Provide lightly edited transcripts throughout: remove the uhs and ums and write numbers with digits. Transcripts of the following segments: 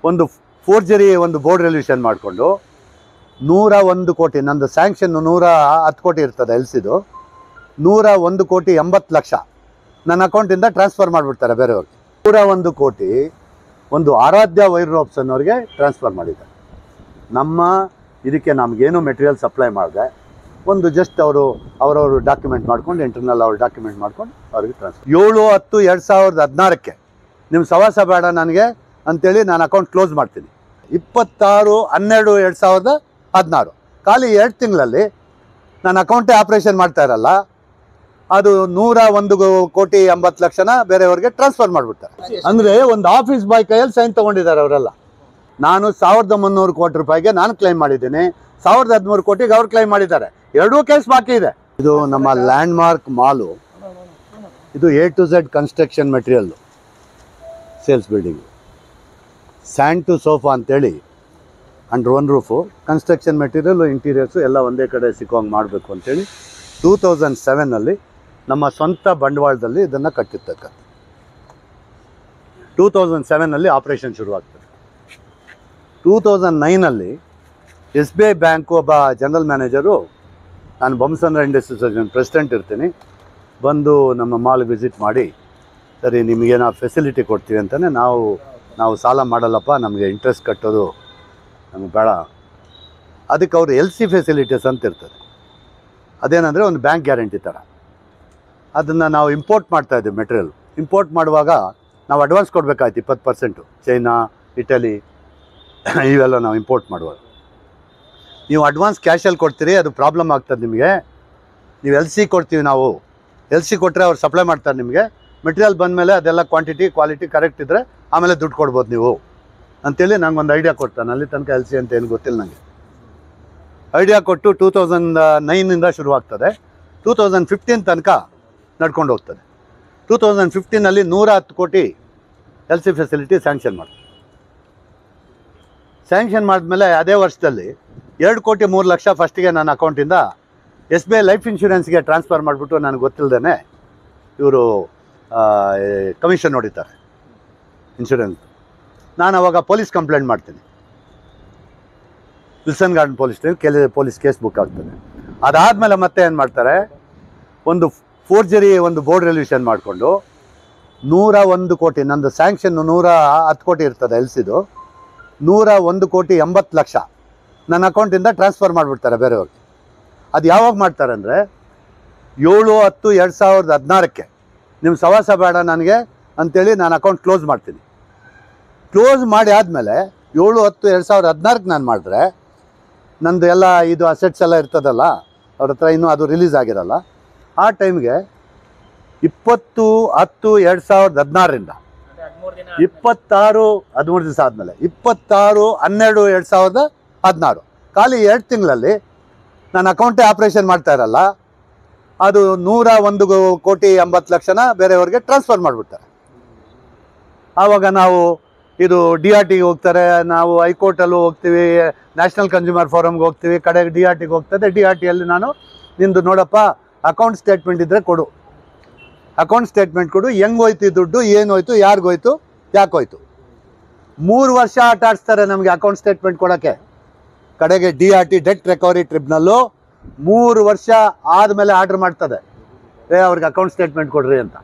ಒಂದು ಫೋರ್ಜರಿ ಒಂದು ಬೋರ್ಡ್ ರೆಲ್ಯೂಷನ್ ಮಾಡಿಕೊಂಡು 101 ಕೋಟಿ, ನಂದು ಸ್ಯಾಂಕ್ಷನ್ 110 ಕೋಟಿ ಇರ್ತದೆ ಎಲ್ಸಿದು, 101 ಕೋಟಿ 80 ಲಕ್ಷ ನನ್ನ ಅಕೌಂಟಿಂದ ಟ್ರಾನ್ಸ್ಫರ್ ಮಾಡಿಬಿಡ್ತಾರೆ ಬೇರೆಯವ್ರಿಗೆ. 101 ಕೋಟಿ ಒಂದು ಆರಾಧ್ಯ ವೈರ್ ರೋಪ್ಸ್ ಅನ್ನೋರಿಗೆ ಟ್ರಾನ್ಸ್ಫರ್ ಮಾಡಿದ್ದಾರೆ. ನಮ್ಮ ಇದಕ್ಕೆ ನಮಗೇನು ಮೆಟೀರಿಯಲ್ ಸಪ್ಲೈ ಮಾಡಿದೆ, ಒಂದು ಜಸ್ಟ್ ಅವರವರು ಡಾಕ್ಯುಮೆಂಟ್ ಮಾಡ್ಕೊಂಡು ಇಂಟರ್ನಲ್ ಅವ್ರು ಡಾಕ್ಯುಮೆಂಟ್ ಮಾಡ್ಕೊಂಡು ಅವ್ರಿಗೆ ಟ್ರಾನ್ಸ್ಫರ್. 7/10/2016 ನಿಮ್ಮ ಸವಾಸ ಬೇಡ ನನಗೆ ಅಂತೇಳಿ ನಾನು ಅಕೌಂಟ್ ಕ್ಲೋಸ್ ಮಾಡ್ತೀನಿ. 26/12/2016 ಖಾಲಿ 2 ತಿಂಗಳಲ್ಲಿ ನಾನು ಅಕೌಂಟೇ ಆಪ್ರೇಷನ್ ಮಾಡ್ತಾ ಇರಲ್ಲ, ಅದು 101 ಕೋಟಿ 80 ಲಕ್ಷನ ಬೇರೆಯವ್ರಿಗೆ ಟ್ರಾನ್ಸ್ಫರ್ ಮಾಡಿಬಿಡ್ತಾರೆ. ಅಂದರೆ ಒಂದು ಆಫೀಸ್ ಬಾಯ್ ಕೈಯಲ್ಲಿ ಸೈನ್ ತೊಗೊಂಡಿದ್ದಾರೆ ಅವರೆಲ್ಲ. ನಾನು 1300 ಕೋಟಿ ರೂಪಾಯಿಗೆ ನಾನು ಕ್ಲೈಮ್ ಮಾಡಿದ್ದೀನಿ, 1013 ಕೋಟಿಗೆ ಅವ್ರು ಕ್ಲೈಮ್ ಮಾಡಿದ್ದಾರೆ. 2 ಕೇಸ್ ಬಾಕಿ ಇದೆ. ಇದು ನಮ್ಮ ಲ್ಯಾಂಡ್ ಮಾರ್ಕ್ ಮಾಲು. ಇದು A to Z construction material sales building. Sand to sofa ಅಂತೇಳಿ under one roof construction material interiors ಎಲ್ಲ ಒಂದೇ ಕಡೆ ಸಿಕ್ಕೋಂಗೆ ಮಾಡಬೇಕು ಅಂತೇಳಿ 2007 ನಮ್ಮ ಸ್ವಂತ ಬಂಡವಾಳದಲ್ಲಿ ಇದನ್ನು ಕಟ್ಟಿರ್ತಕ್ಕಂಥ. 2007 ಆಪರೇಷನ್ ಶುರುವಾಗ್ತದೆ. 2009 SBI ಬ್ಯಾಂಕು ಒಬ್ಬ ಜನರಲ್ ಮ್ಯಾನೇಜರು, ನಾನು ಬೊಮ್ಮಸಂದ್ರ ಇಂಡಸ್ಟ್ರೀಸ್ ಪ್ರೆಸಿಡೆಂಟ್ ಇರ್ತೀನಿ, ಬಂದು ನಮ್ಮ ಮಾಲ್ ವಿಸಿಟ್ ಮಾಡಿ, ಸರಿ ನಿಮಗೇನೋ ಫೆಸಿಲಿಟಿ ಕೊಡ್ತೀವಿ ಅಂತಲೇ ನಾವು ಸಾಲ ಮಾಡಲ್ಲಪ್ಪ, ನಮಗೆ ಇಂಟ್ರೆಸ್ಟ್ ಕಟ್ಟೋದು ನಮಗೆ ಬೇಡ. ಅದಕ್ಕೆ ಅವರು LC ಫೆಸಿಲಿಟೀಸ್ ಅಂತ ಇರ್ತದೆ. ಅದೇನಂದರೆ ಒಂದು ಬ್ಯಾಂಕ್ ಗ್ಯಾರಂಟಿ ಥರ. ಅದನ್ನು ನಾವು ಇಂಪೋರ್ಟ್ ಮಾಡ್ತಾಯಿದ್ದೀವಿ. ಮೆಟೀರಿಯಲ್ ಇಂಪೋರ್ಟ್ ಮಾಡುವಾಗ ನಾವು ಅಡ್ವಾನ್ಸ್ ಕೊಡಬೇಕಾಯ್ತು 20%. ಚೈನಾ, ಇಟಲಿ ಇವೆಲ್ಲ ನಾವು ಇಂಪೋರ್ಟ್ ಮಾಡುವಾಗ ನೀವು ಅಡ್ವಾನ್ಸ್ ಕ್ಯಾಶಲ್ಲಿ ಕೊಡ್ತೀರಿ, ಅದು ಪ್ರಾಬ್ಲಮ್ ಆಗ್ತದೆ ನಿಮಗೆ. ನೀವು LC ಕೊಡ್ತೀವಿ ನಾವು, LC ಕೊಟ್ಟರೆ ಅವ್ರು ಸಪ್ಲೈ ಮಾಡ್ತಾರೆ ನಿಮಗೆ. ಮೆಟೀರಿಯಲ್ ಬಂದಮೇಲೆ ಅದೆಲ್ಲ ಕ್ವಾಂಟಿಟಿ ಕ್ವಾಲಿಟಿ ಕರೆಕ್ಟ್ ಇದ್ದರೆ ಆಮೇಲೆ ದುಡ್ಡು ಕೊಡ್ಬೋದು ನೀವು ಅಂತೇಳಿ ನಂಗೆ ಒಂದು ಐಡಿಯಾ ಕೊಡ್ತಾನೆ. ಅಲ್ಲಿ ತನಕ LC ಅಂತ ಏನು ಗೊತ್ತಿಲ್ಲ ನನಗೆ. ಐಡಿಯಾ ಕೊಟ್ಟು 2009 ಶುರುವಾಗ್ತದೆ, 2015 ತನಕ ನಡ್ಕೊಂಡು ಹೋಗ್ತದೆ. 2015 110 ಕೋಟಿ LC ಫೆಸಿಲಿಟಿ ಸ್ಯಾಂಕ್ಷನ್ ಮಾಡ್ತಾರೆ. ಸ್ಯಾಂಕ್ಷನ್ ಮಾಡಿದ್ಮೇಲೆ ಅದೇ ವರ್ಷದಲ್ಲಿ 2 ಕೋಟಿ 3 ಲಕ್ಷ ಫಸ್ಟಿಗೆ ನನ್ನ ಅಕೌಂಟಿಂದ SBI ಲೈಫ್ ಇನ್ಶೂರೆನ್ಸ್ಗೆ ಟ್ರಾನ್ಸ್ಫರ್ ಮಾಡಿಬಿಟ್ಟು ನನಗೆ ಗೊತ್ತಿಲ್ಲದೇ ಇವರು ಕಮಿಷನ್ ಹೊಡಿತಾರೆ ಇನ್ಶೂರೆನ್ಸ್. ನಾನು ಅವಾಗ ಪೊಲೀಸ್ ಕಂಪ್ಲೇಂಟ್ ಮಾಡ್ತೀನಿ. Wilson Garden police case book ಆಗ್ತದೆ. ಅದಾದಮೇಲೆ ಮತ್ತೆ ಏನು ಮಾಡ್ತಾರೆ, ಒಂದು ಫೋರ್ಜರಿ ಒಂದು ಬೋರ್ಡ್ ರೆಲ್ಯೂಷನ್ ಮಾಡಿಕೊಂಡು 101 ಕೋಟಿ, ನಂದು ಸ್ಯಾಂಕ್ಷನ್ 110 ಕೋಟಿ ಇರ್ತದೆ ಎಲ್ಸಿದು, 101 ಕೋಟಿ 80 ಲಕ್ಷ ನನ್ನ ಅಕೌಂಟಿಂದ ಟ್ರಾನ್ಸ್ಫರ್ ಮಾಡಿಬಿಡ್ತಾರೆ ಬೇರೆಯವ್ರಿಗೆ. ಅದು ಯಾವಾಗ ಮಾಡ್ತಾರೆ ಅಂದರೆ 7/10/2016 ನಿಮ್ಮ ಸವಾಸ ಬೇಡ ನನಗೆ ಅಂಥೇಳಿ ನಾನು ಅಕೌಂಟ್ ಕ್ಲೋಸ್ ಮಾಡ್ತೀನಿ. ಕ್ಲೋಸ್ ಮಾಡಿ ಆದಮೇಲೆ 7/10/2016 ನಾನು ಮಾಡಿದ್ರೆ ನಂದು ಎಲ್ಲ ಇದು ಅಸೆಟ್ಸ್ ಎಲ್ಲ ಇರ್ತದಲ್ಲ ಅವ್ರ ಹತ್ರ, ಇನ್ನೂ ಅದು ರಿಲೀಸ್ ಆಗಿರಲ್ಲ. ಆ ಟೈಮ್ಗೆ 20/10/2016 13 ದಿವಸ ಆದಮೇಲೆ 26/12/2016 ಖಾಲಿ 2 ತಿಂಗಳಲ್ಲಿ ನಾನು ಅಕೌಂಟೇ ಆಪ್ರೇಷನ್ ಮಾಡ್ತಾ ಇರಲ್ಲ, ಅದು 101 ಕೋಟಿ 80 ಲಕ್ಷನ ಬೇರೆಯವ್ರಿಗೆ ಟ್ರಾನ್ಸ್ಫರ್ ಮಾಡಿಬಿಡ್ತಾರೆ. ಆವಾಗ ನಾವು ಇದು DRTಗೆ ಹೋಗ್ತಾರೆ, ನಾವು ಹೈಕೋರ್ಟಲ್ಲೂ ಹೋಗ್ತೀವಿ, ನ್ಯಾಷನಲ್ ಕನ್ಸ್ಯೂಮರ್ ಫೋರಮ್ಗೆ ಹೋಗ್ತೀವಿ, ಕಡೆಗೆ DRTಗೆ ಹೋಗ್ತದೆ. DRTಯಲ್ಲಿ ನಾನು ನಿಂದು ನೋಡಪ್ಪ ಅಕೌಂಟ್ ಸ್ಟೇಟ್ಮೆಂಟ್ ಇದ್ದರೆ ಕೊಡು, ಅಕೌಂಟ್ ಸ್ಟೇಟ್ಮೆಂಟ್ ಕೊಡು, ಹೆಂಗೋಯ್ತು ದುಡ್ಡು, ಏನೋಯ್ತು, ಯಾರಿಗೋಯ್ತು, ಯಾಕೋಯ್ತು. 3 ವರ್ಷ ಆಟ ಆಡಿಸ್ತಾರೆ ನಮಗೆ ಅಕೌಂಟ್ ಸ್ಟೇಟ್ಮೆಂಟ್ ಕೊಡೋಕ್ಕೆ. ಕಡೆಗೆ DRT ಡೆಟ್ ರಿಕವರಿ ಟ್ರಿಬ್ಯುನಲ್ಲು 3 ವರ್ಷ ಆದಮೇಲೆ ಆರ್ಡ್ರ್ ಮಾಡ್ತದೆ, ಅವ್ರಿಗೆ ಅಕೌಂಟ್ ಸ್ಟೇಟ್ಮೆಂಟ್ ಕೊಡ್ರಿ ಅಂತ.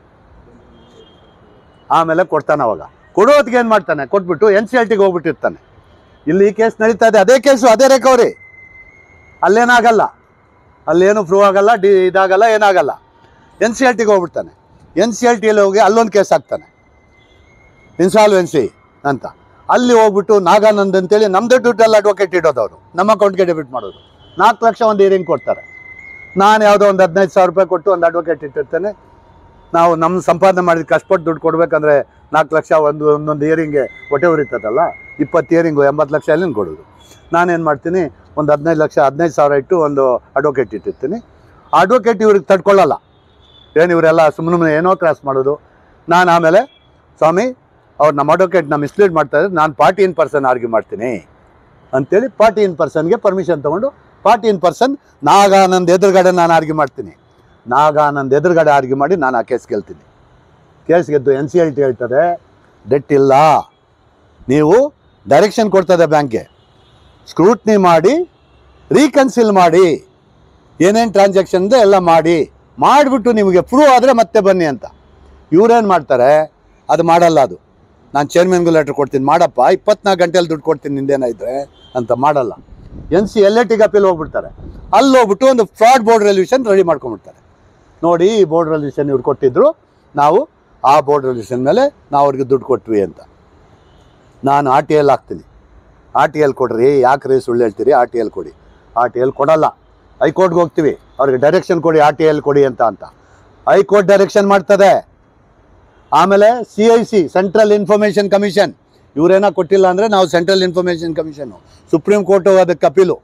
ಆಮೇಲೆ ಕೊಡ್ತಾನೆ. ಅವಾಗ ಕೊಡೋದಕ್ಕೆ ಏನು ಮಾಡ್ತಾನೆ, ಕೊಟ್ಬಿಟ್ಟು NCLTಗೆ ಹೋಗ್ಬಿಟ್ಟಿರ್ತಾನೆ. ಇಲ್ಲಿ ಈ ಕೇಸ್ ನಡೀತಾ ಇದೆ, ಅದೇ ಕೇಸು, ಅದೇ ರಿಕವರಿ. ಅಲ್ಲೇನಾಗಲ್ಲ, ಅಲ್ಲೇನು ಪ್ರೂವ್ ಆಗಲ್ಲ, ಇದಾಗಲ್ಲ, ಏನಾಗಲ್ಲ. NCLTಗೆ ಹೋಗ್ಬಿಡ್ತಾನೆ. NCLTಯಲ್ಲಿ ಹೋಗಿ ಅಲ್ಲೊಂದು ಕೇಸ್ ಹಾಕ್ತಾನೆ, ಇನ್ಸಾಲ್ವೆನ್ಸಿ ಅಂತ. ಅಲ್ಲಿ ಹೋಗ್ಬಿಟ್ಟು ನಾಗಾನಂದ್ ಅಂತೇಳಿ ನಮ್ಮದೇ ದುಡ್ಡಲ್ಲಿ ಅಡ್ವೊಕೇಟ್ ಇಡೋದವರು, ನಮ್ಮ ಅಕೌಂಟ್ಗೆ ಡೆಬಿಟ್ ಮಾಡೋದು. 4 ಲಕ್ಷ ಒಂದು ಹಿಯರಿಂಗ್ ಕೊಡ್ತಾರೆ. ನಾನು ಯಾವುದೋ ಒಂದು 15,000 ರೂಪಾಯಿ ಕೊಟ್ಟು ಒಂದು ಅಡ್ವೊಕೇಟ್ ಇಟ್ಟಿರ್ತೇನೆ. ನಾವು ನಮ್ಮ ಸಂಪಾದನೆ ಮಾಡಿದ ಕಷ್ಟಪಟ್ಟು ದುಡ್ಡು ಕೊಡಬೇಕಂದ್ರೆ 4 ಲಕ್ಷ ಒಂದೊಂದು ಹಿಯರಿಂಗ್ಗೆ ಹೊಟ್ಟೆ ಉರಿತದಲ್ಲ, 20 ಹಿಯರಿಂಗು 80 ಲಕ್ಷ ಎಲ್ಲಿಂದ ಕೊಡೋದು. ನಾನೇನು ಮಾಡ್ತೀನಿ, ಒಂದು 15,000 ಇಟ್ಟು ಒಂದು ಅಡ್ವೊಕೇಟ್ ಇಟ್ಟಿರ್ತೀನಿ. ಆ ಅಡ್ವೊಕೇಟ್ ಇವ್ರಿಗೆ ತಡ್ಕೊಳ್ಳಲ್ಲ, ಏನು ಇವರೆಲ್ಲ ಸುಮ್ಮನೆ ಏನೋ ಕ್ರಾಸ್ ಮಾಡೋದು. ನಾನು ಆಮೇಲೆ ಸ್ವಾಮಿ ಅವ್ರು ನಮ್ಮ ಅಡ್ವೊಕೇಟ್ನ ಮಿಸ್ಲೀಡ್ ಮಾಡ್ತಾಯಿದ್ರೆ ನಾನು ಪಾರ್ಟಿ ಇನ್ ಪರ್ಸನ್ ಆರ್ಗ್ಯೂ ಮಾಡ್ತೀನಿ ಅಂತೇಳಿ ಪಾರ್ಟಿ ಇನ್ ಪರ್ಸನ್ಗೆ ಪರ್ಮಿಷನ್ ತೊಗೊಂಡು ಪಾರ್ಟಿ ಇನ್ ಪರ್ಸನ್ ನಾಗಾನಂದ್ ಎದುರುಗಡೆ ನಾನು ಆರ್ಗ್ಯೂ ಮಾಡ್ತೀನಿ. ನಾಗಾನಂದ್ ಎದುರುಗಡೆ ಆರ್ಗ್ಯೂ ಮಾಡಿ ನಾನು ಆ ಕೇಸ್ ಗೆಲ್ತೀನಿ. ಕೇಸ್ ಗೆದ್ದು NCLT ಹೇಳ್ತದೆ ಡೆಟ್ ಇಲ್ಲ, ನೀವು ಡೈರೆಕ್ಷನ್ ಕೊಡ್ತದೆ ಬ್ಯಾಂಕ್ಗೆ, ಸ್ಕ್ರೂಟ್ನಿ ಮಾಡಿ ರೀಕನ್ಸಿಲ್ ಮಾಡಿ, ಏನೇನು ಟ್ರಾನ್ಸಾಕ್ಷನ್ ಇದೆ ಎಲ್ಲ ಮಾಡಿಬಿಟ್ಟು ನಿಮಗೆ ಪ್ರೂವ್ ಆದರೆ ಮತ್ತೆ ಬನ್ನಿ ಅಂತ. ಇವ್ರೇನು ಮಾಡ್ತಾರೆ, ಅದು ಮಾಡಲ್ಲ. ಅದು ನಾನು ಚೇರ್ಮನ್ಗೂ ಲೆಟ್ರ್ ಕೊಡ್ತೀನಿ, ಮಾಡಪ್ಪ 24 ಗಂಟೆಯಲ್ಲಿ ದುಡ್ಡು ಕೊಡ್ತೀನಿ ನಿಂದೇನಾಯಿದ್ರೆ ಅಂತ ಮಾಡಲ್ಲ. LAT ಅಪೀಲ್ ಹೋಗ್ಬಿಡ್ತಾರೆ. ಅಲ್ಲಿ ಹೋಗ್ಬಿಟ್ಟು ಒಂದು ಫ್ರಾಡ್ ಬೋರ್ಡ್ ರೆಸಲ್ಯೂಷನ್ ರೆಡಿ ಮಾಡ್ಕೊಂಡ್ಬಿಡ್ತಾರೆ. ನೋಡಿ, ಈ ಬೋರ್ಡ್ ರೆಸಲ್ಯೂಷನ್ ಇವ್ರು ಕೊಟ್ಟಿದ್ರು, ನಾವು ಆ ಬೋರ್ಡ್ ರೆಸಲ್ಯೂಷನ್ ಮೇಲೆ ನಾವು ಅವ್ರಿಗೆ ದುಡ್ಡು ಕೊಟ್ವಿ ಅಂತ. ನಾನು RTL ಹಾಕ್ತೀನಿ. RTL ಕೊಡ್ರಿ, ಯಾಕ್ರಿ ಸುಳ್ಳು ಹೇಳ್ತೀರಿ, RTL ಕೊಡಿ. RTL ಕೊಡಲ್ಲ. ಹೈಕೋರ್ಟ್ಗೆ ಹೋಗ್ತೀವಿ, ಅವ್ರಿಗೆ ಡೈರೆಕ್ಷನ್ ಕೊಡಿ, RTL ಕೊಡಿ ಅಂತ ಹೈಕೋರ್ಟ್ ಡೈರೆಕ್ಷನ್ ಮಾಡ್ತದೆ. ಆಮೇಲೆ CIC ಸೆಂಟ್ರಲ್ ಇನ್ಫಾರ್ಮೇಷನ್ ಕಮಿಷನ್, ಇವರೇನೋ ಕೊಟ್ಟಿಲ್ಲ ಅಂದರೆ ನಾವು ಸೆಂಟ್ರಲ್ ಇನ್ಫಾರ್ಮೇಷನ್ ಕಮಿಷನ್ನು, ಸುಪ್ರೀಂ ಕೋರ್ಟು ಅದಕ್ಕೆ ಅಪೀಲು,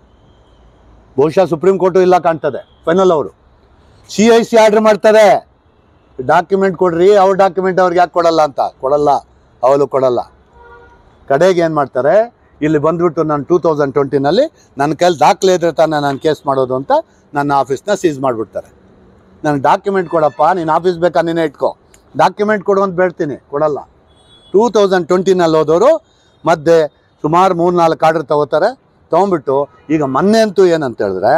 ಬಹುಶಃ ಸುಪ್ರೀಂ ಕೋರ್ಟು ಇಲ್ಲ ಕಾಣ್ತದೆ, ಫೈನಲ್ ಅವರು. CIC ಆರ್ಡ್ರ್ ಮಾಡ್ತದೆ, ಡಾಕ್ಯುಮೆಂಟ್ ಕೊಡ್ರಿ, ಅವ್ರ ಡಾಕ್ಯುಮೆಂಟ್ ಅವ್ರಿಗೆ ಯಾಕೆ ಕೊಡಲ್ಲ ಅಂತ. ಕೊಡಲ್ಲ, ಅವಳು ಕೊಡಲ್ಲ. ಕಡೆಗೆ ಏನು ಮಾಡ್ತಾರೆ, ಇಲ್ಲಿ ಬಂದ್ಬಿಟ್ಟು ನಾನು 2020ನಲ್ಲಿ ನನ್ನ ಕೈಲಿ ದಾಖಲೆ ಇದ್ರೆ ತಾನೇ ನಾನು ಕೇಸ್ ಮಾಡೋದು ಅಂತ ನನ್ನ ಆಫೀಸ್ನ ಸೀಸ್ ಮಾಡಿಬಿಡ್ತಾರೆ. ನನಗೆ ಡಾಕ್ಯುಮೆಂಟ್ ಕೊಡಪ್ಪ, ನೀನು ಆಫೀಸ್ ಬೇಕಾ ನೀನೇ ಇಟ್ಕೊ, ಡಾಕ್ಯುಮೆಂಟ್ ಕೊಡು ಅಂತ ಬೇಡ್ತೀನಿ, ಕೊಡಲ್ಲ. 2020ನಲ್ಲಿ ಹೋದವರು ಮಧ್ಯೆ ಸುಮಾರು 3-4 ಆರ್ಡ್ರ್ ತೊಗೋತಾರೆ. ತೊಗೊಂಬಿಟ್ಟು ಈಗ ಮೊನ್ನೆ ಅಂತೂ ಏನಂತ ಹೇಳಿದ್ರೆ,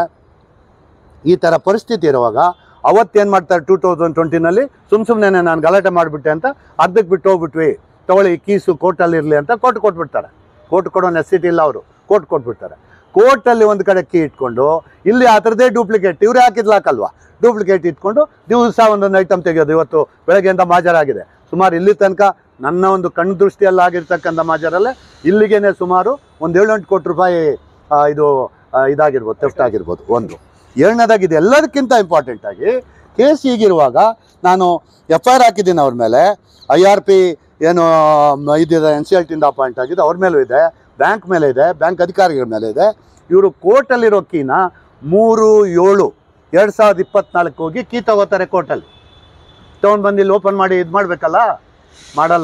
ಈ ಥರ ಪರಿಸ್ಥಿತಿ ಇರುವಾಗ ಅವತ್ತೇನು ಮಾಡ್ತಾರೆ, 2020ನಲ್ಲಿ ಸುಮ್ಮನೆ ನಾನು ಗಲಾಟೆ ಮಾಡಿಬಿಟ್ಟೆ ಅಂತ ಅರ್ಧಕ್ಕೆ ಬಿಟ್ಟು ಹೋಗ್ಬಿಟ್ವಿ, ತೊಗೊಳ್ಳಿ ಕೀಸು ಕೋರ್ಟಲ್ಲಿ ಇರಲಿ ಅಂತ ಕೋರ್ಟ್ ಕೊಟ್ಬಿಡ್ತಾರೆ. ಕೋರ್ಟ್ ಕೊಡೋ ನೆಸಿಟಿ ಇಲ್ಲ, ಅವರು ಕೋರ್ಟ್ ಕೊಟ್ಬಿಡ್ತಾರೆ. ಕೋರ್ಟಲ್ಲಿ ಒಂದು ಕಡೆ ಕೀ ಇಟ್ಕೊಂಡು, ಇಲ್ಲಿ ಆ ಥರದೇ ಡೂಪ್ಲಿಕೇಟ್ ಇವರೇ ಹಾಕಿದ್ಲಾಕಲ್ವಾ, ಡೂಪ್ಲಿಕೇಟ್ ಇಟ್ಕೊಂಡು ದಿವಸ ಒಂದೊಂದು ಐಟಮ್ ತೆಗೆಯೋದು. ಇವತ್ತು ಬೆಳಗ್ಗೆಯಿಂದ ಮಾಜರಾಗಿದೆ ಸುಮಾರು, ಇಲ್ಲಿ ತನಕ ನನ್ನ ಒಂದು ಕಣ್ಣು ದೃಷ್ಟಿಯಲ್ಲಿ ಆಗಿರ್ತಕ್ಕಂಥ ಮಾಜರಲ್ಲೇ ಇಲ್ಲಿಗೇನೆ ಸುಮಾರು ಒಂದು 7-8 ಕೋಟಿ ರೂಪಾಯಿ ಇದು ಇದಾಗಿರ್ಬೋದು, ಥೆಫ್ಟ್ ಆಗಿರ್ಬೋದು. ಒಂದು ಎರಡನೇದಾಗಿದೆ, ಎಲ್ಲದಕ್ಕಿಂತ ಇಂಪಾರ್ಟೆಂಟಾಗಿ ಕೇಸ್ ಹೀಗಿರುವಾಗ ನಾನು FIR ಹಾಕಿದ್ದೀನಿ ಅವ್ರ ಮೇಲೆ. IRP ಏನು ಇದಿದೆ NCLTಯಿಂದ ಅಪಾಯಿಂಟ್ ಆಗಿದೆ, ಅವ್ರ ಮೇಲೂ ಇದೆ, ಬ್ಯಾಂಕ್ ಮೇಲೆ ಇದೆ, ಬ್ಯಾಂಕ್ ಅಧಿಕಾರಿಗಳ ಮೇಲೆ ಇದೆ. ಇವರು ಕೋರ್ಟಲ್ಲಿರೋ ಕೀನ 3/7/2024 ಹೋಗಿ ಕೀ ತಗೋತಾರೆ ಕೋರ್ಟಲ್ಲಿ. ತೊಗೊಂಡು ಬಂದು ಇಲ್ಲಿ ಓಪನ್ ಮಾಡಿ ಇದು ಮಾಡಬೇಕಲ್ಲ, ಮಾಡಲ್ಲ.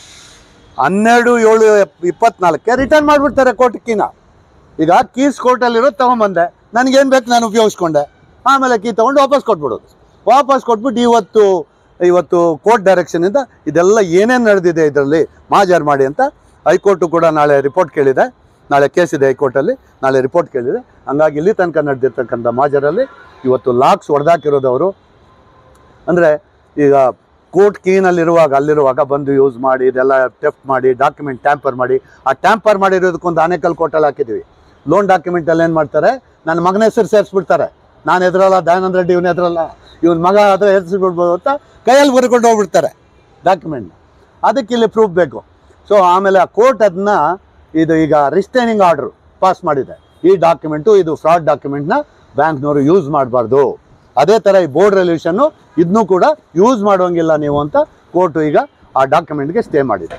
12/7/24 ರಿಟರ್ನ್ ಮಾಡಿಬಿಡ್ತಾರೆ ಕೋರ್ಟ್ ಕೀನ. ಈಗ ಕೀಸ್ ಕೋರ್ಟಲ್ಲಿರೋದು ತೊಗೊಂಬಂದೆ, ನನಗೇನು ಬೇಕು ನಾನು ಉಪಯೋಗಿಸ್ಕೊಂಡೆ, ಆಮೇಲೆ ಕೀ ತೊಗೊಂಡು ವಾಪಸ್ ಕೊಟ್ಬಿಡೋದು. ವಾಪಸ್ ಕೊಟ್ಬಿಟ್ಟು ಇವತ್ತು ಕೋರ್ಟ್ ಡೈರೆಕ್ಷನಿಂದ ಇದೆಲ್ಲ ಏನೇನು ನಡೆದಿದೆ ಇದರಲ್ಲಿ ಮಾಜರ್ ಮಾಡಿ ಅಂತ ಹೈಕೋರ್ಟು ಕೂಡ ನಾಳೆ ರಿಪೋರ್ಟ್ ಕೇಳಿದೆ. ನಾಳೆ ಕೇಸ್ ಇದೆ ಹೈಕೋರ್ಟಲ್ಲಿ, ನಾಳೆ ರಿಪೋರ್ಟ್ ಕೇಳಿದೆ. ಹಂಗಾಗಿ ಇಲ್ಲಿ ತನಕ ನಡೆದಿರ್ತಕ್ಕಂಥ ಮಾಜರಲ್ಲಿ ಇವತ್ತು ಲಾಕ್ಸ್ ಹೊಡೆದಾಕಿರೋದವರು. ಅಂದರೆ ಈಗ ಕೋರ್ಟ್ ಅಲ್ಲಿರುವಾಗ ಬಂದು ಯೂಸ್ ಮಾಡಿ ಇದೆಲ್ಲ ಟೆಫ್ಟ್ ಮಾಡಿ ಡಾಕ್ಯುಮೆಂಟ್ ಟ್ಯಾಂಪರ್ ಮಾಡಿ, ಆ ಟ್ಯಾಂಪರ್ ಮಾಡಿರೋದಕ್ಕೊಂದು ಆನೇಕಲ್ ಕೋರ್ಟಲ್ಲಿ ಹಾಕಿದ್ವಿ. ಲೋನ್ ಡಾಕ್ಯುಮೆಂಟಲ್ಲಿ ಏನು ಮಾಡ್ತಾರೆ, ನನ್ನ ಮಗನ ಹೆಸರು ಸೇರಿಸ್ಬಿಡ್ತಾರೆ. ನಾನು ಎದುರಲ್ಲ, ದಯಾನಂದ ರೆಡ್ಡಿ ಇವನು ಎದುರಲ್ಲ, ಇವನ ಮಗ ಆದರೆ ಹೆಸರಿಸ್ಬಿಡ್ಬೋದು ಅಂತ ಕೈಯಲ್ಲಿ ಬರ್ಕೊಂಡು ಹೋಗ್ಬಿಡ್ತಾರೆ ಡಾಕ್ಯುಮೆಂಟ್ನ. ಅದಕ್ಕೆ ಇಲ್ಲಿ ಪ್ರೂಫ್ ಬೇಕು. ಸೊ ಆಮೇಲೆ ಆ ಕೋರ್ಟ್ ಅದನ್ನ ಈಗ ರಿಸ್ಟೈನಿಂಗ್ ಆರ್ಡ್ರ್ ಪಾಸ್ ಮಾಡಿದೆ. ಈ ಡಾಕ್ಯುಮೆಂಟು ಇದು ಫ್ರಾಡ್ ಡಾಕ್ಯುಮೆಂಟ್ನ ಬ್ಯಾಂಕ್ನವರು ಯೂಸ್ ಮಾಡಬಾರ್ದು. ಅದೇ ಥರ ಈ ಬೋರ್ಡ್ ರೆಸಲ್ಯೂಷನ್ನು ಇದನ್ನೂ ಕೂಡ ಯೂಸ್ ಮಾಡೋಂಗಿಲ್ಲ ನೀವು ಅಂತ ಕೋರ್ಟು ಈಗ ಆ ಡಾಕ್ಯುಮೆಂಟ್ಗೆ ಸ್ಟೇ ಮಾಡಿದೆ.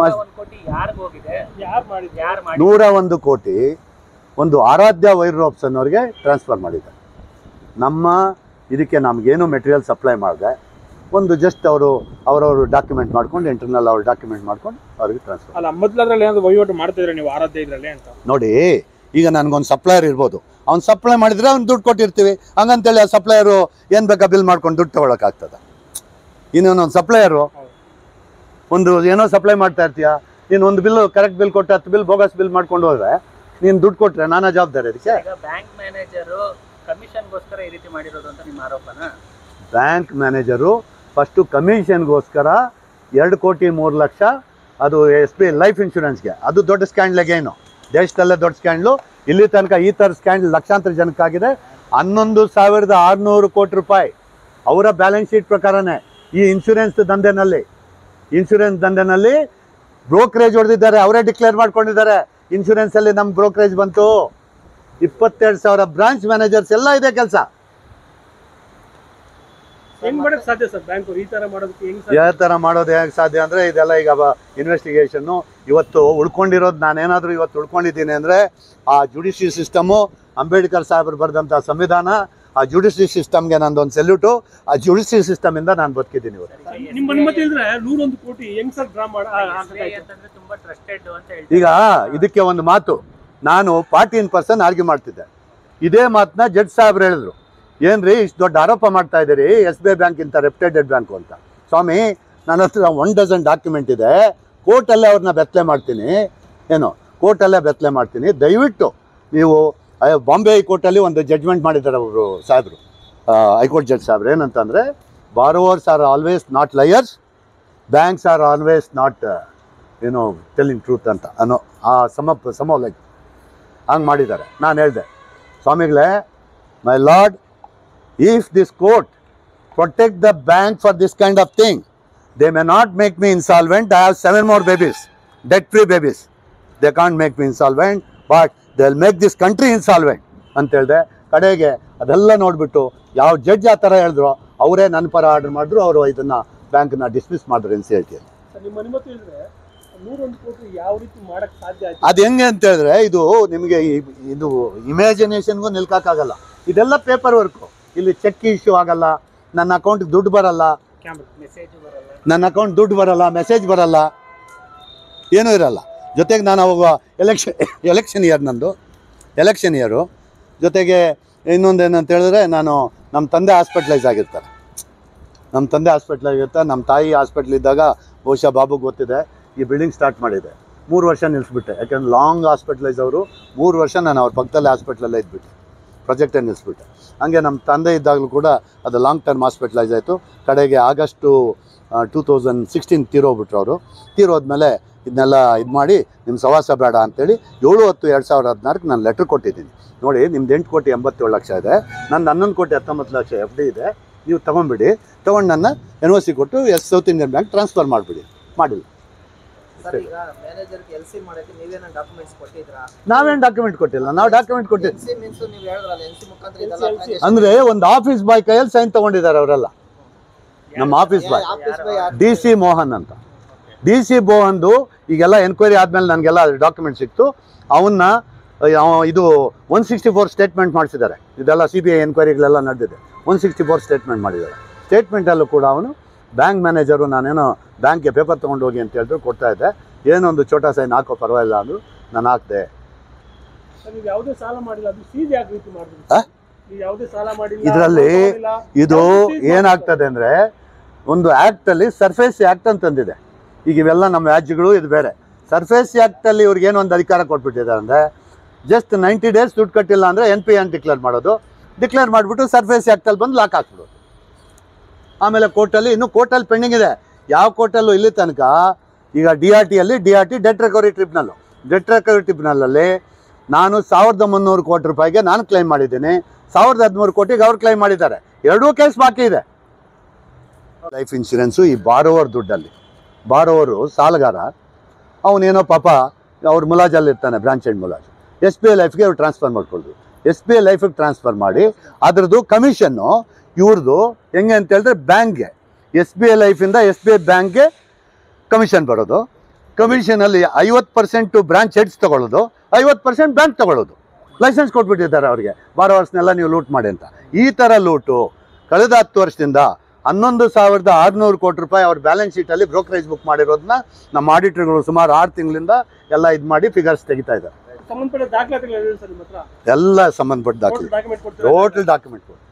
101 ಕೋಟಿ ಒಂದು ಆರಾಧ್ಯ ವೈರ್ ರೋಪ್ಸ್ ಅನ್ನೋರಿಗೆ ಟ್ರಾನ್ಸ್ಫರ್ ಮಾಡಿದೆ. ಇದಕ್ಕೆ ನಮಗೇನು ಮೆಟೀರಿಯಲ್ ಸಪ್ಲೈ ಮಾಡಿದೆ, ಒಂದು ಜಸ್ಟ್ ಅವರವರು ಡಾಕ್ಯುಮೆಂಟ್ ಮಾಡ್ಕೊಂಡು ಇಂಟರ್ನಲ್ ಅವ್ರು ಡಾಕ್ಯುಮೆಂಟ್ ಮಾಡ್ಕೊಂಡು ಅವ್ರಿಗೆ ಟ್ರಾನ್ಸ್ಫರ್. ಅಲ್ಲ, ಮೊದಲದ್ರಲ್ಲಿ ಏನಾದ್ರು ವಹಿವಾಟು ಮಾಡ್ತಿದ್ರೆ ನೀವು ಆರಾಧ್ಯ ಇದರಲ್ಲಿ ಅಂತ ನೋಡಿ. ಈಗ ನನಗೊಂದು ಸಪ್ಲೈಯರ್ ಇರ್ಬೋದು, ಅವ್ನು ಸಪ್ಲೈ ಮಾಡಿದರೆ ಅವ್ನು ದುಡ್ಡು ಕೊಟ್ಟಿರ್ತೀವಿ, ಹಂಗಂತೇಳಿ ಆ ಸಪ್ಲೈಯರು ಏನು ಬೇಕಾ ಬಿಲ್ ಮಾಡ್ಕೊಂಡು ದುಡ್ಡು ತೊಗೊಳಕ್ಕಾಗ್ತದೆ. ಇನ್ನೊಂದು ಸಪ್ಲೈಯರು ಒಂದು ಏನೋ ಸಪ್ಲೈ ಮಾಡ್ತಾ ಇರ್ತೀಯ, ನೀನು ಒಂದು ಬಿಲ್ ಕರೆಕ್ಟ್ ಬಿಲ್ ಕೊಟ್ಟು 10 ಬಿಲ್ ಬೋಗಸ್ ಬಿಲ್ ಮಾಡ್ಕೊಂಡು ಹೋದ್ರೆ ನೀನು ದುಡ್ಡು ಕೊಟ್ಟರೆ ನಾನಾ ಜವಾಬ್ದಾರಿ ಅದಕ್ಕೆ. ಬ್ಯಾಂಕ್ ಮ್ಯಾನೇಜರು ಕಮಿಷನ್ಗೋಸ್ಕರ ಈ ರೀತಿ ಮಾಡಿರೋದು ಅಂತ ನಿಮ್ಮ ಆರೋಪನ? ಬ್ಯಾಂಕ್ ಮ್ಯಾನೇಜರು ಫಸ್ಟು ಕಮಿಷನ್ಗೋಸ್ಕರ 2,03,00,000 ಅದು SBI ಲೈಫ್ ಇನ್ಶೂರೆನ್ಸ್ಗೆ, ಅದು ದೊಡ್ಡ ಸ್ಕ್ಯಾಂಡ್ಲಾಗೆ, ಏನು ದೇಶದಲ್ಲೇ ದೊಡ್ಡ ಸ್ಕ್ಯಾಂಡ್ಲು. ಇಲ್ಲಿ ತನಕ ಈ ಥರ ಸ್ಕ್ಯಾಂಡಲ್ ಲಕ್ಷಾಂತರ ಜನಕ್ಕಾಗಿದೆ. 11,600 ಕೋಟಿ ರೂಪಾಯಿ ಅವರ ಬ್ಯಾಲೆನ್ಸ್ ಶೀಟ್ ಪ್ರಕಾರನೇ ಈ ಇನ್ಶೂರೆನ್ಸ್ ದಂಧೆನಲ್ಲಿ ಬ್ರೋಕರೇಜ್ ಹೊಡೆದಿದ್ದಾರೆ. ಅವರೇ ಡಿಕ್ಲೇರ್ ಮಾಡ್ಕೊಂಡಿದ್ದಾರೆ, ಇನ್ಶೂರೆನ್ಸಲ್ಲಿ ನಮ್ಮ ಬ್ರೋಕರೇಜ್ ಬಂತು. 22,000 ಬ್ರಾಂಚ್ ಮ್ಯಾನೇಜರ್ಸ್ ಎಲ್ಲ ಇದೆ ಕೆಲಸ. ಯಾವ ಥರ ಮಾಡೋದು ಹೇಗೆ ಸಾಧ್ಯ ಅಂದರೆ, ಇದೆಲ್ಲ ಈಗ ಇನ್ವೆಸ್ಟಿಗೇಷನ್ನು. ಇವತ್ತು ಉಳ್ಕೊಂಡಿರೋದು, ನಾನೇನಾದರೂ ಇವತ್ತು ಉಳ್ಕೊಂಡಿದ್ದೀನಿ ಅಂದರೆ ಆ ಜುಡಿಷಿಯರಿ ಸಿಸ್ಟಮು, ಅಂಬೇಡ್ಕರ್ ಸಾಹೇಬರು ಬರೆದಂಥ ಸಂವಿಧಾನ, ಆ ಜುಡಿಷಿಯರಿ ಸಿಸ್ಟಮ್ಗೆ ನಂದೊಂದು ಸೆಲ್ಯೂಟು. ಆ ಜುಡಿಷಿಯರಿ ಸಿಸ್ಟಮಿಂದ ನಾನು ಬದುಕಿದ್ದೀನಿ ಇವತ್ತು. ಈಗ ಇದಕ್ಕೆ ಒಂದು ಮಾತು, ನಾನು 14% ಆರ್ಗ್ಯೂ ಮಾಡ್ತಿದ್ದೆ. ಇದೇ ಮಾತನ್ನ ಜಡ್ಜ್ ಸಾಹೇಬ್ರು ಹೇಳಿದ್ರು, ಏನ್ರಿ ಇಷ್ಟು ದೊಡ್ಡ ಆರೋಪ ಮಾಡ್ತಾ ಇದ್ದೀರಿ SBI ಬ್ಯಾಂಕ್ ಇಂಥ ರೆಪ್ಯುಟೇಟೆಡ್ ಬ್ಯಾಂಕು ಅಂತ. ಸ್ವಾಮಿ, ನನ್ನ ಹತ್ರ 1 ಡಜನ್ ಡಾಕ್ಯುಮೆಂಟ್ ಇದೆ, ಕೋರ್ಟಲ್ಲೇ ಅವ್ರನ್ನ ಬೆತ್ತಲೆ ಮಾಡ್ತೀನಿ, ಏನು ಕೋರ್ಟಲ್ಲೇ ಬೆತ್ತಲೆ ಮಾಡ್ತೀನಿ. ದಯವಿಟ್ಟು ನೀವು ಬಾಂಬೆ ಹೈಕೋರ್ಟಲ್ಲಿ ಒಂದು ಜಡ್ಜ್ಮೆಂಟ್ ಮಾಡಿದ್ದಾರೆ ಅವರು ಸಾಹೇಬರು, ಹೈಕೋರ್ಟ್ ಜಡ್ಜ್ ಸಾಹೇಬ್ರು, ಏನಂತಂದರೆ borrowers are always not liars, banks are always not telling truth ಅಂತ ಅನ್ನೋ ಆ ಲೈಕ್ ಹಂಗೆ ಮಾಡಿದ್ದಾರೆ. ನಾನು ಹೇಳಿದೆ, ಸ್ವಾಮಿಗಳೇ, my lord, if this court protect the bank for this kind of thing, they may not make me insolvent. I have 7 more babies, debt-free babies. They can't make me insolvent, but they'll make this country insolvent ಅಂತ ಹೇಳಿದೆ. ಕಡೆಗೆ ಅದೆಲ್ಲ ನೋಡಿಬಿಟ್ಟು ಯಾವ judge ಆ ಥರ ಹೇಳಿದ್ರು ಅವರೇ ನನ್ನ ಪರ ಆರ್ಡರ್ ಮಾಡಿದ್ರು, ಅವರು ಇದನ್ನು ಬ್ಯಾಂಕ್ನ ಡಿಸ್ಮಿಸ್ ಮಾಡಿದ್ರು NCLT. ನಿಮ್ಮ ಅನುಮತಿ ಇದ್ರೆ 101 ಕೋಟಿ ಯಾವ ರೀತಿ ಮಾಡಕ್ಕೆ ಸಾಧ್ಯ ಆಯ್ತು? ಅದು ಹೆಂಗೆ ಅಂತ ಹೇಳಿದ್ರೆ, ಇದು ನಿಮಗೆ ಇದು ಇಮ್ಯಾಜಿನೇಷನ್ಗೂ ನಿಲ್ಕೋಕ್ಕಾಗಲ್ಲ. ಇದೆಲ್ಲ ಪೇಪರ್ ವರ್ಕು. ಇಲ್ಲಿ ಚೆಕ್ ಇಶ್ಯೂ ಆಗಲ್ಲ, ನನ್ನ ಅಕೌಂಟ್ಗೆ ದುಡ್ಡು ಬರಲ್ಲ, ನನ್ನ ಅಕೌಂಟ್ ದುಡ್ಡು ಬರಲ್ಲ, ಮೆಸೇಜ್ ಬರಲ್ಲ, ಏನೂ ಇರಲ್ಲ. ಜೊತೆಗೆ ನಾನು ಅವಾಗ ಎಲೆಕ್ಷನ್ ಇಯರ್ ನಂದು, ಎಲೆಕ್ಷನ್ ಇಯರು. ಜೊತೆಗೆ ಇನ್ನೊಂದು ಏನಂತ ಹೇಳಿದ್ರೆ, ನಮ್ಮ ತಂದೆ ಹಾಸ್ಪಿಟ್ಲೈಸ್ ಆಗಿರ್ತಾರೆ, ನಮ್ಮ ತಾಯಿ ಹಾಸ್ಪಿಟ್ಲಿದ್ದಾಗ ಬಹುಶಃ ಬಾಬುಗೆ ಗೊತ್ತಿದೆ, ಈ ಬಿಲ್ಡಿಂಗ್ ಸ್ಟಾರ್ಟ್ ಮಾಡಿದೆ. 3 ವರ್ಷ ನಿಲ್ಲಿಸ್ಬಿಟ್ಟೆ, ಯಾಕೆಂದ್ರೆ ಲಾಂಗ್ ಹಾಸ್ಪಿಟ್ಲೈಸ್ ಅವರು. 3 ವರ್ಷ ನಾನು ಅವ್ರ ಪಕ್ಕದಲ್ಲೇ ಹಾಸ್ಪಿಟ್ಲಲ್ಲೇ ಇದ್ಬಿಟ್ಟೆ, ಪ್ರಾಜೆಕ್ಟೇ ನಿಲ್ಲಿಸ್ಬಿಟ್ಟೆ. ಹಂಗೆ ನಮ್ಮ ತಂದೆ ಇದ್ದಾಗಲೂ ಕೂಡ ಅದು ಲಾಂಗ್ ಟರ್ಮ್ ಹಾಸ್ಪಿಟ್ಲೈಸ್ ಆಯಿತು. ಕಡೆಗೆ ಆಗಸ್ಟು 2016 ತೀರೋಗ್ಬಿಟ್ರು ಅವರು. ತೀರೋದ್ಮೇಲೆ ಇದನ್ನೆಲ್ಲ ಇದು ಮಾಡಿ ನಿಮ್ಮ ಸವಾಸ ಬೇಡ ಅಂತೇಳಿ 7/10/2014 ನಾನು ಲೆಟ್ರ್ ಕೊಟ್ಟಿದ್ದೀನಿ. ನೋಡಿ, ನಿಮ್ದು 8,87,00,000 ಇದೆ, ನಂದು 11,19,00,000 FD ಇದೆ, ನೀವು ತೊಗೊಂಡ್ಬಿಡಿ. ತೊಗೊಂಡು ನನ್ನ NOC ಕೊಟ್ಟು ಸೌತ್ ಇಂಡಿಯನ್ ಬ್ಯಾಂಕ್ ಟ್ರಾನ್ಸ್ಫರ್ ಮಾಡಿಬಿಡಿ. ಮಾಡಿಲ್ಲ. ನಾವೇನು ಡಾಕ್ಯುಮೆಂಟ್ ಕೊಟ್ಟಿಲ್ಲ, ನಾವು ಡಾಕ್ಯುಮೆಂಟ್ ಕೊಟ್ಟಿಲ್ಲ. ಅಂದರೆ ಒಂದು ಆಫೀಸ್ ಬಾಯ್ ಕೈಯಲ್ಲಿ ಸೈನ್ ತೊಗೊಂಡಿದ್ದಾರೆ ಅವರೆಲ್ಲ. ನಮ್ಮ ಆಫೀಸ್ ಬಾಯ್ DC ಮೋಹನ್ ಅಂತ. DC ಮೋಹನ್ದು ಈಗೆಲ್ಲ ಎನ್ಕ್ವೈರಿ ಆದಮೇಲೆ ನನಗೆಲ್ಲ ಡಾಕ್ಯುಮೆಂಟ್ ಸಿಕ್ತು. ಇದು 164 ಸ್ಟೇಟ್ಮೆಂಟ್ ಮಾಡಿಸಿದ್ದಾರೆ. ಇದೆಲ್ಲ CBI ಎನ್ಕ್ವೈರಿಗಳೆಲ್ಲ ನಡೆದಿದೆ. 164 ಸ್ಟೇಟ್ಮೆಂಟ್ ಮಾಡಿದ್ದಾರೆ. ಸ್ಟೇಟ್ಮೆಂಟಲ್ಲೂ ಕೂಡ ಅವನು ಬ್ಯಾಂಕ್ ಮ್ಯಾನೇಜರು ನಾನೇನೋ ಬ್ಯಾಂಕ್ಗೆ ಪೇಪರ್ ತೊಗೊಂಡು ಹೋಗಿ ಅಂತ ಹೇಳಿದ್ರು, ಕೊಡ್ತಾ ಇದ್ದೆ. ಏನೋ ಒಂದು ಚೋಟಾ ಸೈನ್ ಹಾಕೋ ಪರವಾಗಿಲ್ಲ ಅಂದರು, ನಾನು ಹಾಕಿದೆ. ಇದರಲ್ಲಿ ಇದು ಏನಾಗ್ತದೆ ಅಂದರೆ, ಒಂದು ಆ್ಯಕ್ಟಲ್ಲಿ ಸರ್ಫೇಸ್ ಆ್ಯಕ್ಟ್ ಅಂತಂದಿದೆ. ಈಗ ಇವೆಲ್ಲ ನಮ್ಮ ರಾಜ್ಯಗಳು, ಇದು ಬೇರೆ. ಸರ್ಫೇಸ್ ಆ್ಯಕ್ಟಲ್ಲಿ ಇವ್ರಿಗೇನು ಒಂದು ಅಧಿಕಾರ ಕೊಟ್ಬಿಟ್ಟಿದ್ದಾರೆ ಅಂದರೆ, ಜಸ್ಟ್ 90 ಡೇಸ್ ದುಡ್ಡು ಕಟ್ಟಿಲ್ಲ ಅಂದರೆ NPN ಡಿಕ್ಲೇರ್ ಮಾಡೋದು. ಡಿಕ್ಲೇರ್ ಮಾಡಿಬಿಟ್ಟು ಸರ್ಫೇಸ್ ಆ್ಯಕ್ಟಲ್ಲಿ ಬಂದು ಲಾಕ್ ಹಾಕ್ಬಿಡೋದು. ಆಮೇಲೆ ಕೋರ್ಟಲ್ಲಿ, ಇನ್ನೂ ಕೋರ್ಟಲ್ಲಿ ಪೆಂಡಿಂಗ್ ಇದೆ. ಯಾವ ಕೋರ್ಟಲ್ಲೂ ಇಲ್ಲಿ ತನಕ ಈಗ DRT ಡೆಟ್ ರಿಕವರಿ ಟ್ರಿಬ್ಯುನಲಲ್ಲಿ ನಾನು 1,300 ಕೋಟಿ ರೂಪಾಯಿಗೆ ನಾನು ಕ್ಲೈಮ್ ಮಾಡಿದ್ದೀನಿ, 1,013 ಕೋಟಿಗೆ ಅವ್ರು ಕ್ಲೈಮ್ ಮಾಡಿದ್ದಾರೆ. ಎರಡೂ ಕೇಸ್ ಬಾಕಿ ಇದೆ. ಲೈಫ್ ಇನ್ಶೂರೆನ್ಸು ಈ ಬಾರೋವರ್ ದುಡ್ಡಲ್ಲಿ, ಬಾರೋವರು ಸಾಲಗಾರ, ಅವನೇನೋ ಪಾಪ ಅವ್ರ ಮುಲಾಜಲ್ಲಿರ್ತಾನೆ, ಬ್ರಾಂಚ್ ಆ್ಯಂಡ್ ಮುಲಾಜ್. SBI ಲೈಫ್ಗೆ ಅವ್ರು ಟ್ರಾನ್ಸ್ಫರ್ ಮಾಡ್ಕೊಳ್ರು. SBI ಲೈಫಿಗೆ ಟ್ರಾನ್ಸ್ಫರ್ ಮಾಡಿ ಅದರದ್ದು ಕಮಿಷನ್ನು ಇವ್ರದ್ದು ಹೆಂಗೆ ಅಂತ ಹೇಳಿದ್ರೆ, ಬ್ಯಾಂಕ್ಗೆ SBI ಲೈಫಿಂದ SBI ಬ್ಯಾಂಕ್ಗೆ ಕಮಿಷನ್ ಬರೋದು. ಕಮಿಷನಲ್ಲಿ 50% ಬ್ರಾಂಚ್ ಹೆಡ್ಸ್ ತೊಗೊಳ್ಳೋದು, 50% ಬ್ಯಾಂಕ್ ತೊಗೊಳ್ಳೋದು. ಲೈಸೆನ್ಸ್ ಕೊಟ್ಬಿಟ್ಟಿದ್ದಾರೆ ಅವ್ರಿಗೆ, ಬಾರೋವರ್ಸ್ನೆಲ್ಲ ನೀವು ಲೂಟ್ ಮಾಡಿ ಅಂತ. ಈ ಥರ ಲೂಟು ಕಳೆದ 10 ವರ್ಷದಿಂದ 11,600 ಕೋಟಿ ರೂಪಾಯಿ ಅವ್ರ ಬ್ಯಾಲೆನ್ಸ್ ಶೀಟಲ್ಲಿ ಬ್ರೋಕರೇಜ್ ಬುಕ್ ಮಾಡಿರೋದನ್ನ ನಮ್ಮ ಆಡಿಟರ್ಗಳು ಸುಮಾರು 6 ತಿಂಗಳಿಂದ ಎಲ್ಲ ಇದು ಮಾಡಿ ಫಿಗರ್ಸ್ ತೆಗಿತಾ ಇದ್ದಾರೆ. ಸಂಬಂಧಪಟ್ಟ ದಾಖಲಾತಿಗಳು ಎಲ್ಲ ಸಂಬಂಧಪಟ್ಟ ದಾಖಲೆ, ಟೋಟಲ್ ಡಾಕ್ಯುಮೆಂಟ್